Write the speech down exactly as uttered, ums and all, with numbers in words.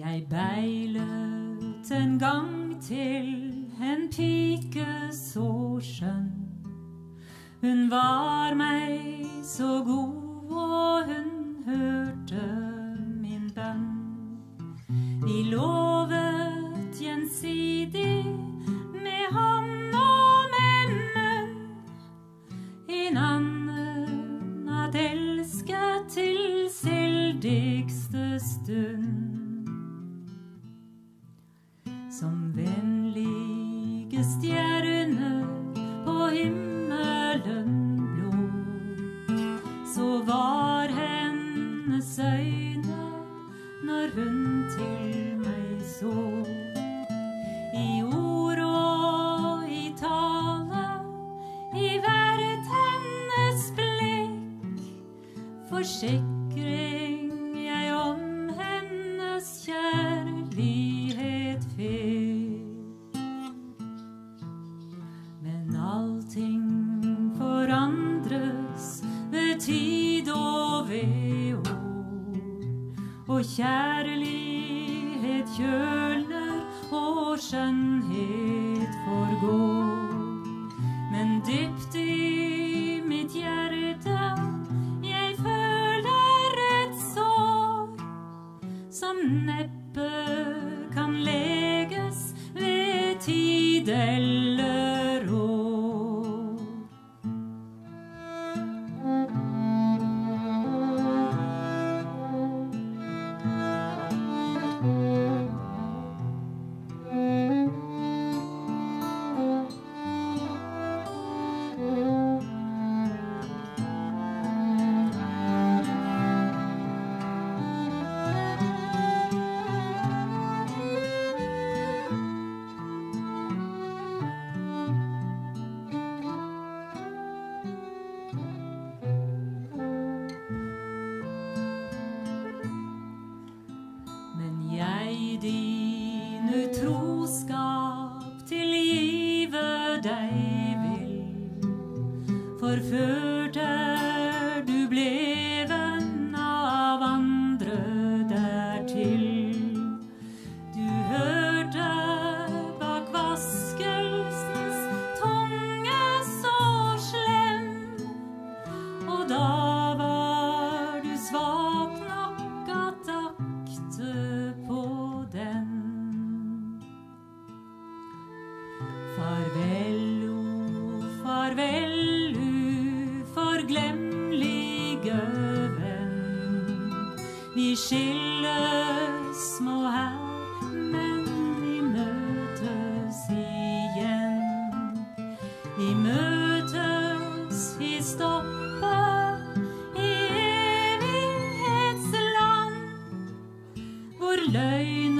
Jeg beilet en gang til en pike så skjønn. Hun var meg så god, og hun hørte min bønn. Vi lovet gjensidig med hånd og med munn, inannen at elske til seldigste stund. Som vennlige stjerner på himmelen blå, så var hennes øyne når hun til meg så. I ord og i tale, i hvert hennes blikk, forsikring jeg om hennes kjærlighet fikk. Men allting forandres ved tid og ved år, og kjærlighet kjøler og skjønnhet forgår. Men dypt i mitt hjerte jeg føler et sår, som neppe kan leges ved tid eller år. Jeg din utroskap tilgive deg vil, forført er du bleven av andre dertil. Du hørte bak vaskelsens tunge så slem, og da var du svak nok at akte på den. Farvel, o farvel, uforglemmelige venn. Vi skilles må her, men vi møtes igjen. Vi møtes i stoppet i evighetsland, hvor løgn